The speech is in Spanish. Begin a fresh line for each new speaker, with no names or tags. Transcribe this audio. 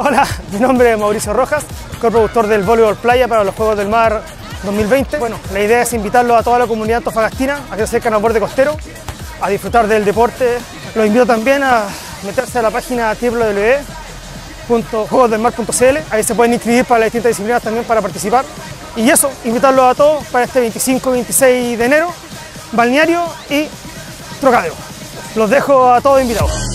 Hola, mi nombre es Mauricio Rojas, coproductor del voleibol playa para los Juegos del Mar 2020. Bueno, la idea es invitarlos a toda la comunidad antofagastina a que se acerquen al borde costero, a disfrutar del deporte. Los invito también a meterse a la página www.juegosdelmar.cl, ahí se pueden inscribir para las distintas disciplinas también para participar. Y eso, invitarlos a todos para este 25-26 de enero, Balneario y Trocadero. Los dejo a todos invitados.